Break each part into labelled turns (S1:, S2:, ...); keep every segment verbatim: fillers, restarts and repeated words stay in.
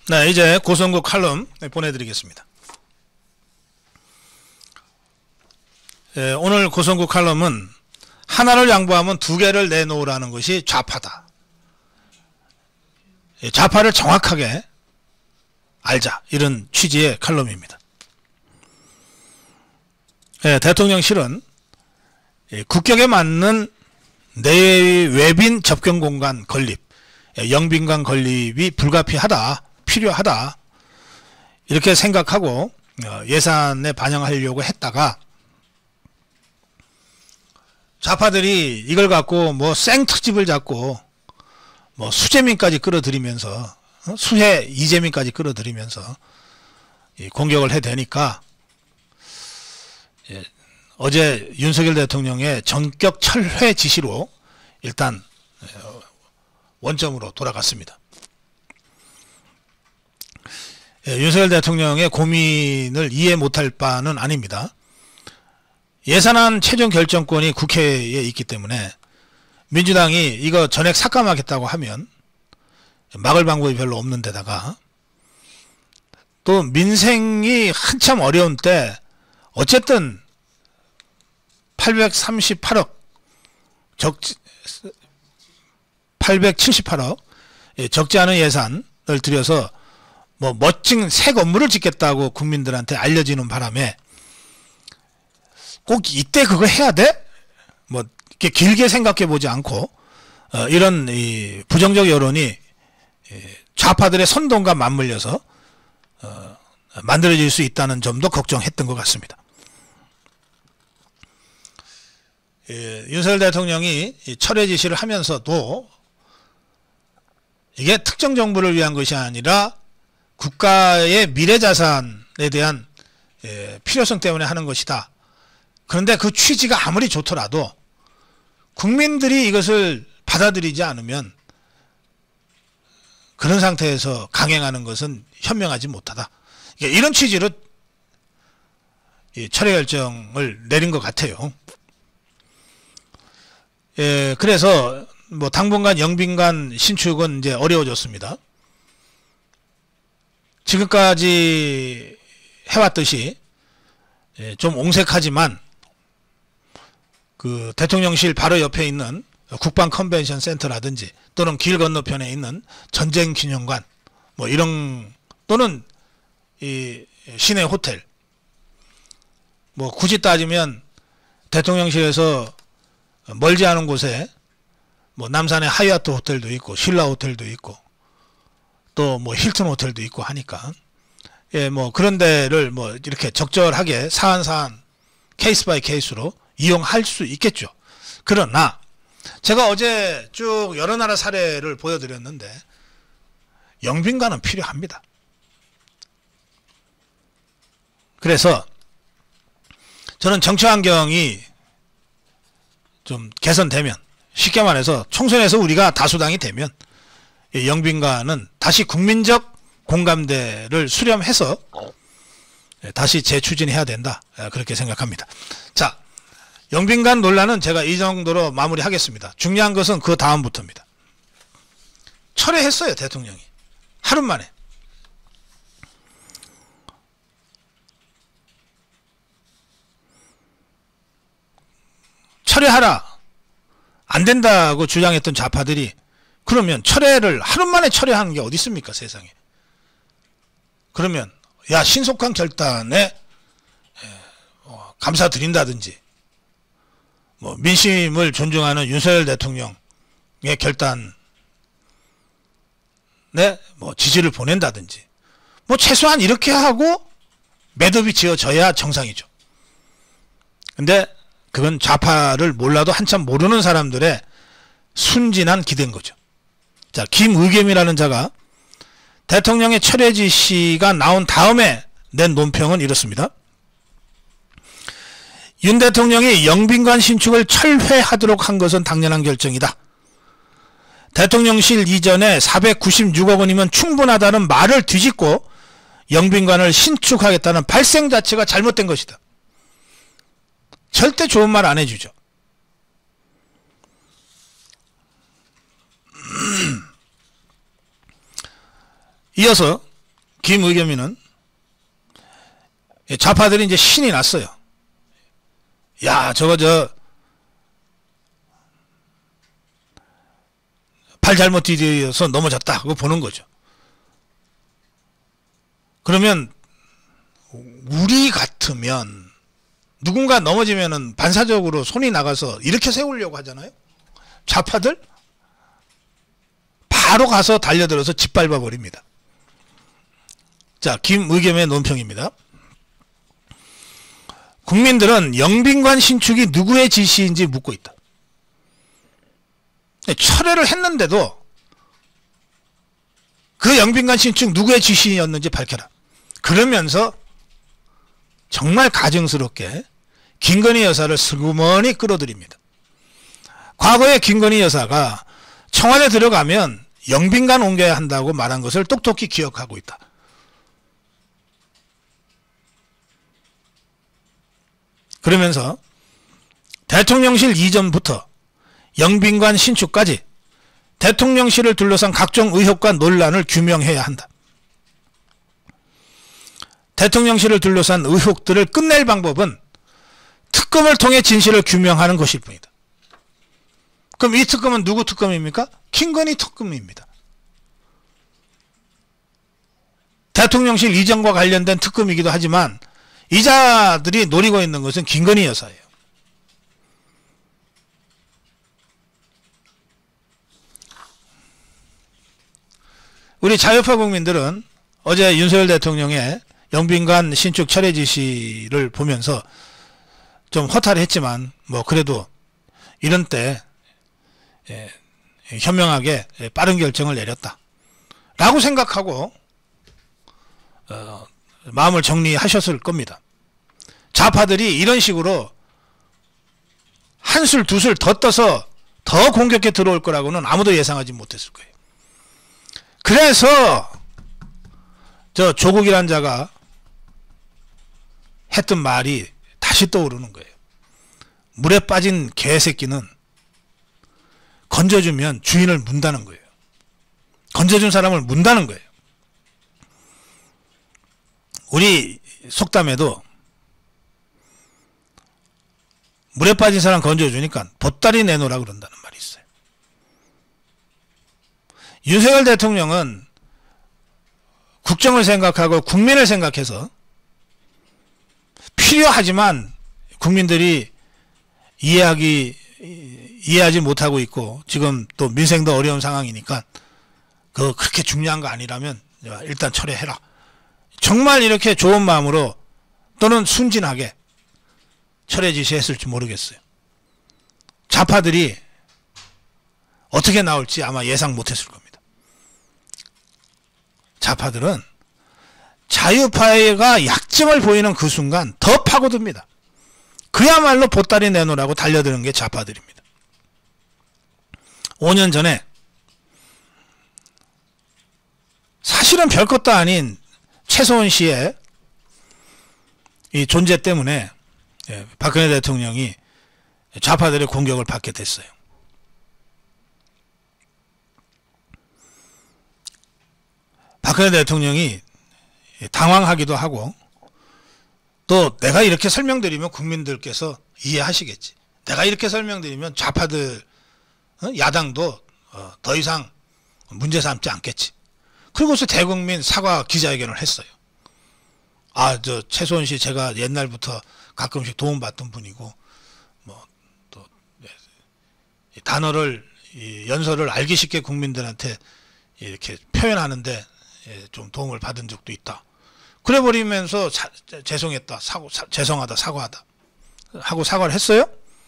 S1: 네, 이제 고성구 칼럼 보내드리겠습니다. 예, 오늘 고성구 칼럼은 하나를 양보하면 두 개를 내놓으라는 것이 좌파다. 예, 좌파를 정확하게 알자, 이런 취지의 칼럼입니다. 예, 대통령실은 예, 국격에 맞는 내외빈 접견 공간 건립, 예, 영빈관 건립이 불가피하다, 필요하다, 이렇게 생각하고 어, 예산에 반영하려고 했다가 좌파들이 이걸 갖고 뭐 생트집을 잡고 뭐 수재민까지 끌어들이면서 어? 수해 이재민까지 끌어들이면서 이 공격을 해대니까 예, 어제 윤석열 대통령의 전격 철회 지시로 일단 원점으로 돌아갔습니다. 예, 윤석열 대통령의 고민을 이해 못할 바는 아닙니다. 예산안 최종 결정권이 국회에 있기 때문에 민주당이 이거 전액 삭감하겠다고 하면 막을 방법이 별로 없는 데다가 또 민생이 한참 어려운 때 어쨌든 팔백삼십팔억 적 팔백칠십팔억 적지 않은 예산을 들여서 뭐 멋진 새 건물을 짓겠다고 국민들한테 알려지는 바람에 꼭 이때 그거 해야 돼? 뭐 이렇게 길게 생각해 보지 않고 어, 이런 이 부정적 여론이 좌파들의 선동과 맞물려서 어, 만들어질 수 있다는 점도 걱정했던 것 같습니다. 예, 윤석열 대통령이 철회 지시를 하면서도 이게 특정 정부를 위한 것이 아니라 국가의 미래자산에 대한 예, 필요성 때문에 하는 것이다. 그런데 그 취지가 아무리 좋더라도 국민들이 이것을 받아들이지 않으면 그런 상태에서 강행하는 것은 현명하지 못하다. 이런 취지로 철회 결정을 내린 것 같아요. 예, 그래서 뭐 당분간 영빈관 신축은 이제 어려워졌습니다. 지금까지 해왔듯이 예, 좀 옹색하지만 그 대통령실 바로 옆에 있는 국방 컨벤션 센터라든지 또는 길 건너편에 있는 전쟁 기념관 뭐 이런 또는 이 시내 호텔 뭐 굳이 따지면 대통령실에서 멀지 않은 곳에 뭐 남산에 하얏트 호텔도 있고 신라 호텔도 있고 또 뭐 힐튼 호텔도 있고 하니까 예, 뭐 그런 데를 뭐 이렇게 적절하게 사안사안 케이스 바이 케이스로 이용할 수 있겠죠. 그러나 제가 어제 쭉 여러 나라 사례를 보여드렸는데 영빈관은 필요합니다. 그래서 저는 정치 환경이 좀 개선되면, 쉽게 말해서 총선에서 우리가 다수당이 되면 영빈관은 다시 국민적 공감대를 수렴해서 다시 재추진해야 된다, 그렇게 생각합니다. 자, 영빈관 논란은 제가 이 정도로 마무리하겠습니다. 중요한 것은 그 다음부터입니다. 철회했어요, 대통령이. 하루 만에. 철회하라, 안 된다고 주장했던 좌파들이 그러면 철회를 하루 만에 철회하는 게 어디 있습니까, 세상에. 그러면 야, 신속한 결단에 감사드린다든지 뭐 민심을 존중하는 윤석열 대통령의 결단에 뭐 지지를 보낸다든지 뭐 최소한 이렇게 하고 매듭이 지어져야 정상이죠. 근데 그건 좌파를 몰라도 한참 모르는 사람들의 순진한 기대인 거죠. 자, 김의겸이라는 자가 대통령의 철회 지시가 나온 다음에 낸 논평은 이렇습니다. 윤 대통령이 영빈관 신축을 철회하도록 한 것은 당연한 결정이다. 대통령실 이전에 사백구십육억 원이면 충분하다는 말을 뒤집고 영빈관을 신축하겠다는 발생 자체가 잘못된 것이다. 절대 좋은 말 안 해주죠. 이어서 김의겸이는 좌파들이 이제 신이 났어요. 야, 저거 저 발 잘못 디뎌서 넘어졌다. 그거 보는 거죠. 그러면 우리 같으면 누군가 넘어지면은 반사적으로 손이 나가서 이렇게 세우려고 하잖아요. 좌파들 바로 가서 달려들어서 짓밟아 버립니다. 자, 김의겸의 논평입니다. 국민들은 영빈관 신축이 누구의 지시인지 묻고 있다. 철회를 했는데도 그 영빈관 신축 누구의 지시였는지 밝혀라. 그러면서 정말 가증스럽게 김건희 여사를 슬그머니 끌어들입니다. 과거에 김건희 여사가 청와대 들어가면 영빈관 옮겨야 한다고 말한 것을 똑똑히 기억하고 있다. 그러면서 대통령실 이전부터 영빈관 신축까지 대통령실을 둘러싼 각종 의혹과 논란을 규명해야 한다. 대통령실을 둘러싼 의혹들을 끝낼 방법은 특검을 통해 진실을 규명하는 것일 뿐이다. 그럼 이 특검은 누구 특검입니까? 김건희 특검입니다. 대통령실 이전과 관련된 특검이기도 하지만 이자들이 노리고 있는 것은 김건희 여사예요. 우리 자유파 국민들은 어제 윤석열 대통령의 영빈관 신축 철회 지시를 보면서 좀 허탈했지만 뭐 그래도 이런 때 예, 현명하게 빠른 결정을 내렸다 라고 생각하고 어, 마음을 정리하셨을 겁니다. 좌파들이 이런 식으로 한술 두술 더 떠서 더 공격해 들어올 거라고는 아무도 예상하지 못했을 거예요. 그래서 저 조국이란 자가 했던 말이 다시 떠오르는 거예요. 물에 빠진 개새끼는 건져주면 주인을 문다는 거예요. 건져준 사람을 문다는 거예요. 우리 속담에도 물에 빠진 사람 건져주니까 보따리 내놓으라 그런다는 말이 있어요. 윤석열 대통령은 국정을 생각하고 국민을 생각해서 필요하지만 국민들이 이해하기 이해하지 못하고 있고 지금 또 민생도 어려운 상황이니까 그 그렇게 중요한 거 아니라면 일단 철회해라. 정말 이렇게 좋은 마음으로 또는 순진하게 철회 지시했을지 모르겠어요. 좌파들이 어떻게 나올지 아마 예상 못했을 겁니다. 좌파들은 자유파가 약점을 보이는 그 순간 더 파고듭니다. 그야말로 보따리 내놓으라고 달려드는 게 좌파들입니다. 오 년 전에 사실은 별것도 아닌 최소원 씨의 이 존재 때문에 박근혜 대통령이 좌파들의 공격을 받게 됐어요. 박근혜 대통령이 당황하기도 하고 또 내가 이렇게 설명드리면 국민들께서 이해하시겠지. 내가 이렇게 설명드리면 좌파들 야당도 더 이상 문제 삼지 않겠지. 그리고서 대국민 사과 기자회견을 했어요. 아, 저 최소원 씨 제가 옛날부터 가끔씩 도움받던 분이고 뭐 또 단어를 연설을 알기 쉽게 국민들한테 이렇게 표현하는데 좀 도움을 받은 적도 있다. 그래 버리면서 사, 죄송했다, 사고, 사, 죄송하다, 사과하다 하고 사과를 했어요.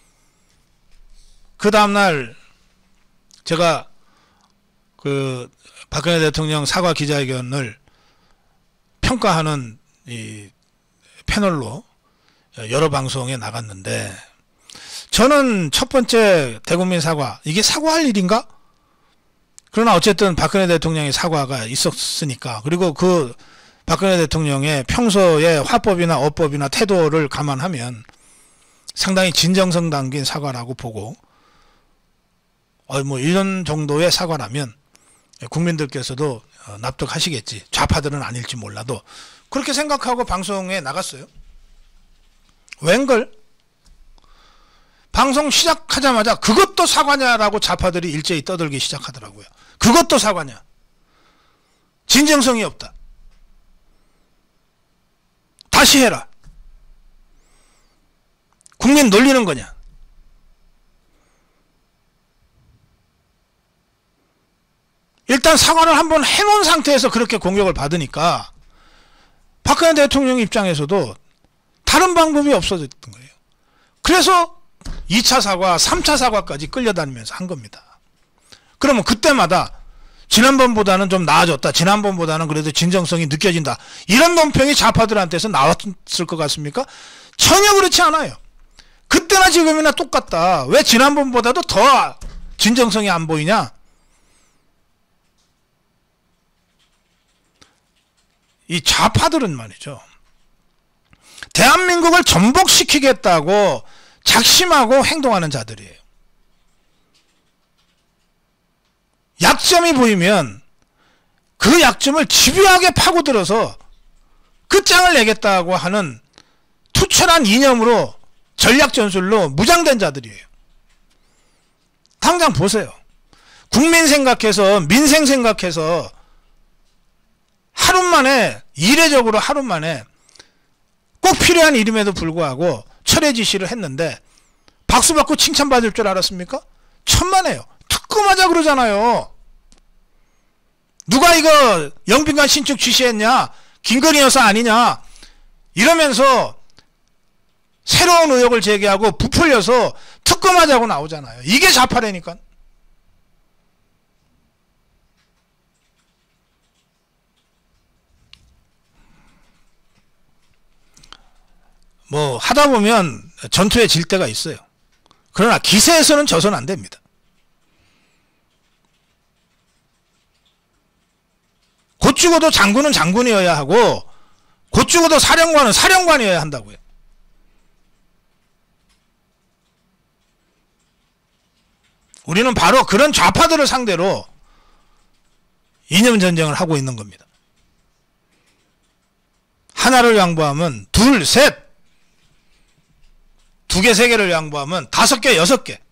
S1: 그 다음날 제가 그 박근혜 대통령 사과 기자회견을 평가하는 이 패널로 여러 방송에 나갔는데 저는 첫 번째 대국민 사과 이게 사과할 일인가? 그러나 어쨌든 박근혜 대통령의 사과가 있었으니까 그리고 그 박근혜 대통령의 평소의 화법이나 어법이나 태도를 감안하면 상당히 진정성 담긴 사과라고 보고 어, 뭐 이런 정도의 사과라면 국민들께서도 어, 납득하시겠지. 좌파들은 아닐지 몰라도 그렇게 생각하고 방송에 나갔어요. 웬걸? 방송 시작하자마자 그것도 사과냐라고 좌파들이 일제히 떠들기 시작하더라고요. 그것도 사과냐? 진정성이 없다. 다시 해라. 국민 놀리는 거냐? 일단 사과를 한번 해놓은 상태에서 그렇게 공격을 받으니까 박근혜 대통령 입장에서도 다른 방법이 없어졌던 거예요. 그래서 이 차 사과, 삼 차 사과까지 끌려다니면서 한 겁니다. 그러면 그때마다 지난번보다는 좀 나아졌다. 지난번보다는 그래도 진정성이 느껴진다. 이런 논평이 좌파들한테서 나왔을 것 같습니까? 전혀 그렇지 않아요. 그때나 지금이나 똑같다. 왜 지난번보다도 더 진정성이 안 보이냐? 이 좌파들은 말이죠. 대한민국을 전복시키겠다고 작심하고 행동하는 자들이에요. 약점이 보이면 그 약점을 집요하게 파고들어서 끝장을 내겠다고 하는 투철한 이념으로 전략 전술로 무장된 자들이에요. 당장 보세요. 국민 생각해서 민생 생각해서 하루 만에 이례적으로 하루 만에 꼭 필요한 일임에도 불구하고 철회 지시를 했는데 박수 받고 칭찬받을 줄 알았습니까? 천만에요. 특검하자 그러잖아요. 누가 이거 영빈관 신축 지시했냐? 김건희 여사 아니냐? 이러면서 새로운 의혹을 제기하고 부풀려서 특검하자고 나오잖아요. 이게 좌파라니까. 뭐 하다 보면 전투에 질 때가 있어요. 그러나 기세에서는 져서는 안 됩니다. 곧 죽어도 장군은 장군이어야 하고 곧 죽어도 사령관은 사령관이어야 한다고요. 우리는 바로 그런 좌파들을 상대로 이념전쟁을 하고 있는 겁니다. 하나를 양보하면 둘, 셋, 두 개, 세 개를 양보하면 다섯 개, 여섯 개.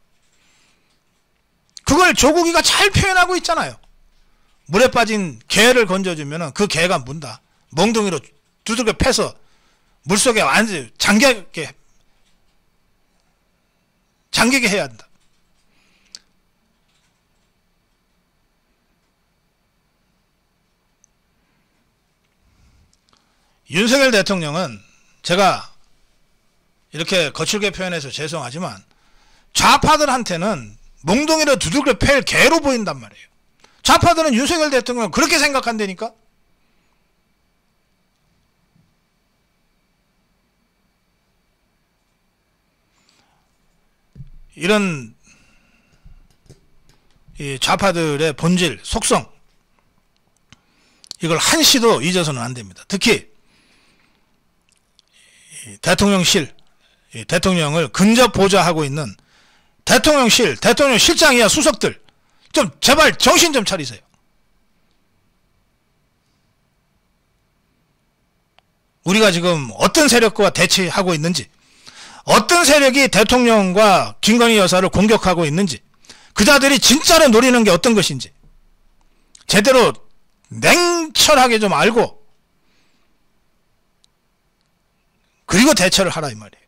S1: 그걸 조국이가 잘 표현하고 있잖아요. 물에 빠진 개를 건져주면 그 개가 문다. 멍둥이로 두들겨 패서 물속에 완전히 잠기게, 잠기게 해야 한다. 윤석열 대통령은 제가 이렇게 거칠게 표현해서 죄송하지만 좌파들한테는 몽둥이로 두들겨 팰 개로 보인단 말이에요. 좌파들은 윤석열 대통령을 그렇게 생각한다니까. 이런 이 좌파들의 본질, 속성, 이걸 한시도 잊어서는 안 됩니다. 특히 대통령실, 대통령을 근접 보좌하고 있는 대통령실, 대통령 실장이야 수석들 좀 제발 정신 좀 차리세요. 우리가 지금 어떤 세력과 대치하고 있는지, 어떤 세력이 대통령과 김건희 여사를 공격하고 있는지, 그 자들이 진짜로 노리는 게 어떤 것인지 제대로 냉철하게 좀 알고 그리고 대처를 하라 이 말이에요.